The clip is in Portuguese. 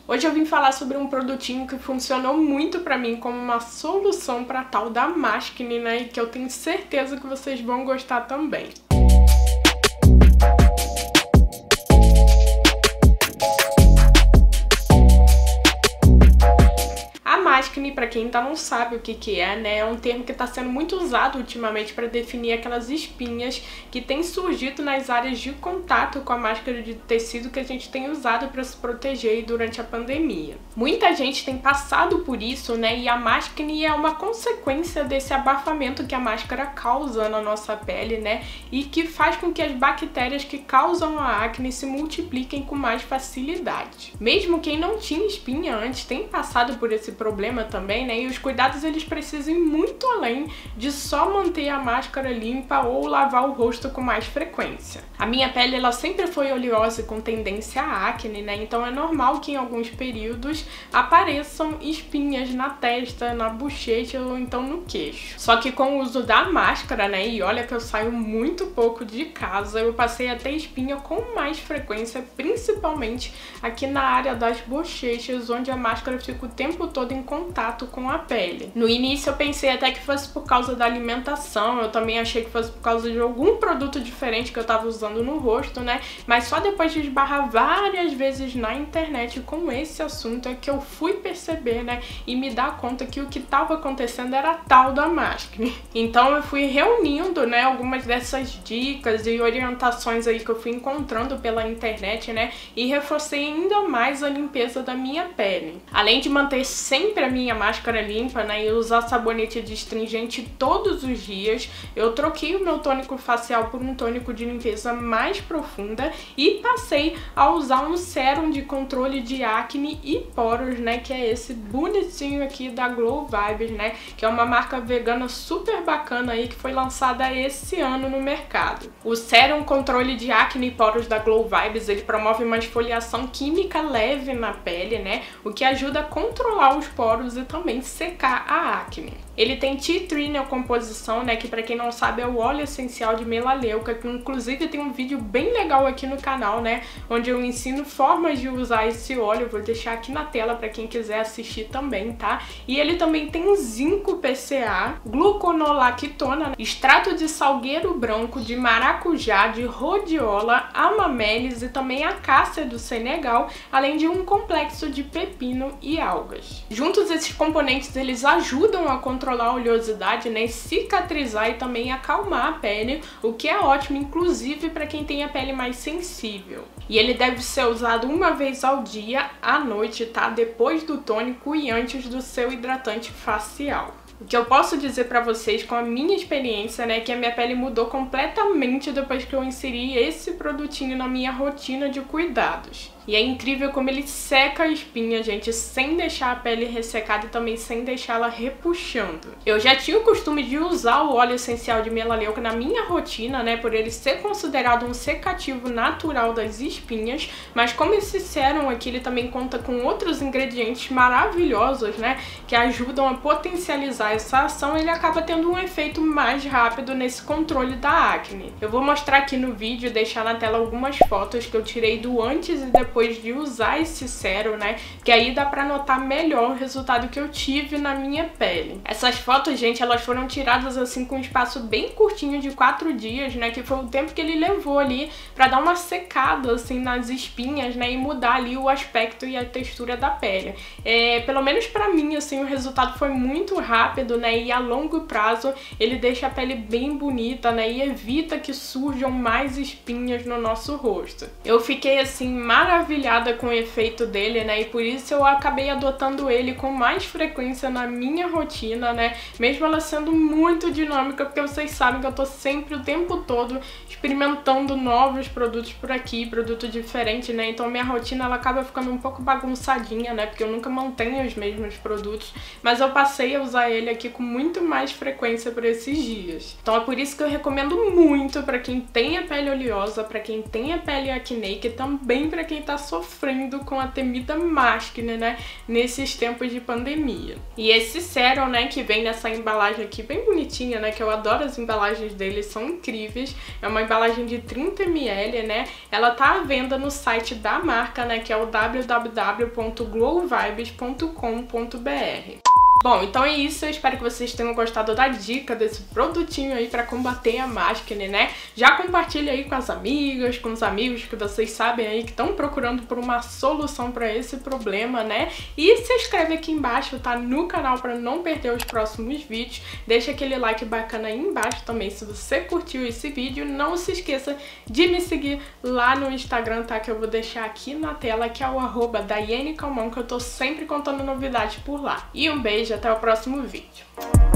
Hoje eu vim falar sobre um produtinho que funcionou muito pra mim como uma solução pra tal da Maskne, né? E que eu tenho certeza que vocês vão gostar também. Maskne, para quem ainda não sabe o que é, né, é um termo que está sendo muito usado ultimamente para definir aquelas espinhas que têm surgido nas áreas de contato com a máscara de tecido que a gente tem usado para se proteger durante a pandemia. Muita gente tem passado por isso, né, e a Maskne é uma consequência desse abafamento que a máscara causa na nossa pele, né, e que faz com que as bactérias que causam a acne se multipliquem com mais facilidade. Mesmo quem não tinha espinha antes tem passado por esse problema também, né? E os cuidados eles precisam ir muito além de só manter a máscara limpa ou lavar o rosto com mais frequência. A minha pele ela sempre foi oleosa com tendência a acne, né? Então é normal que em alguns períodos apareçam espinhas na testa, na bochecha ou então no queixo. Só que com o uso da máscara, né? E olha que eu saio muito pouco de casa, eu passei a ter espinha com mais frequência, principalmente aqui na área das bochechas, onde a máscara fica o tempo todo em contato com a pele. No início eu pensei até que fosse por causa da alimentação, eu também achei que fosse por causa de algum produto diferente que eu tava usando no rosto, né? Mas só depois de esbarrar várias vezes na internet com esse assunto é que eu fui perceber, né? E me dar conta que o que tava acontecendo era a tal da Maskne. Então eu fui reunindo, né, algumas dessas dicas e orientações aí que eu fui encontrando pela internet, né? E reforcei ainda mais a limpeza da minha pele. Além de manter sempre a minha máscara limpa, né, e usar sabonete astringente todos os dias, eu troquei o meu tônico facial por um tônico de limpeza mais profunda e passei a usar um sérum de controle de acne e poros, né, que é esse bonitinho aqui da Glow Vibes, né, que é uma marca vegana super bacana aí que foi lançada esse ano no mercado. O sérum controle de acne e poros da Glow Vibes, ele promove uma esfoliação química leve na pele, né, o que ajuda a controlar os poros e também secar a acne. Ele tem tea tree neocomposição, né, que pra quem não sabe é o óleo essencial de melaleuca, que inclusive tem um vídeo bem legal aqui no canal, né, onde eu ensino formas de usar esse óleo, eu vou deixar aqui na tela pra quem quiser assistir também, tá? E ele também tem zinco PCA, gluconolactona, extrato de salgueiro branco, de maracujá, de rhodiola, amamelis e também acácia do Senegal, além de um complexo de pepino e algas. Juntos esses componentes eles ajudam a controlar a oleosidade, né, cicatrizar e também acalmar a pele, o que é ótimo, inclusive para quem tem a pele mais sensível. E ele deve ser usado uma vez ao dia, à noite, tá? Depois do tônico e antes do seu hidratante facial. O que eu posso dizer pra vocês com a minha experiência, né, é que a minha pele mudou completamente depois que eu inseri esse produtinho na minha rotina de cuidados. E é incrível como ele seca a espinha, gente, sem deixar a pele ressecada e também sem deixá-la repuxando. Eu já tinha o costume de usar o óleo essencial de melaleuca na minha rotina, né, por ele ser considerado um secativo natural das espinhas, mas como esse sérum aqui, ele também conta com outros ingredientes maravilhosos, né, que ajudam a potencializar essa ação, ele acaba tendo um efeito mais rápido nesse controle da acne. Eu vou mostrar aqui no vídeo, deixar na tela algumas fotos que eu tirei do antes e depois de usar esse sérum, né, que aí dá pra notar melhor o resultado que eu tive na minha pele. Essas fotos, gente, elas foram tiradas assim com um espaço bem curtinho de 4 dias, né, que foi o tempo que ele levou ali pra dar uma secada assim nas espinhas, né, e mudar ali o aspecto e a textura da pele. Pelo menos pra mim, assim, o resultado foi muito rápido, né, e a longo prazo ele deixa a pele bem bonita, né, e evita que surjam mais espinhas no nosso rosto. Eu fiquei assim maravilhada com o efeito dele, né, e por isso eu acabei adotando ele com mais frequência na minha rotina, né, mesmo ela sendo muito dinâmica, porque vocês sabem que eu tô sempre o tempo todo experimentando novos produtos por aqui, produto diferente, né, então minha rotina ela acaba ficando um pouco bagunçadinha, né, porque eu nunca mantenho os mesmos produtos, mas eu passei a usar ele aqui com muito mais frequência por esses dias. Então é por isso que eu recomendo muito pra quem tem a pele oleosa, pra quem tem a pele acneica e também pra quem tá tá sofrendo com a temida máscara, né, nesses tempos de pandemia. E esse sérum, né, que vem nessa embalagem aqui bem bonitinha, né, que eu adoro as embalagens deles, são incríveis. É uma embalagem de 30 ml, né, ela tá à venda no site da marca, né, que é o www.glowvibes.com.br. Bom, então é isso, eu espero que vocês tenham gostado da dica desse produtinho aí pra combater a máscara, né? Já compartilha aí com as amigas, com os amigos que vocês sabem aí que estão procurando por uma solução pra esse problema, né? E se inscreve aqui embaixo, tá? No canal pra não perder os próximos vídeos. Deixa aquele like bacana aí embaixo também se você curtiu esse vídeo. Não se esqueça de me seguir lá no Instagram, tá? Que eu vou deixar aqui na tela, que é o @DaianeCalmon, que eu tô sempre contando novidades por lá. E um beijo, até o próximo vídeo.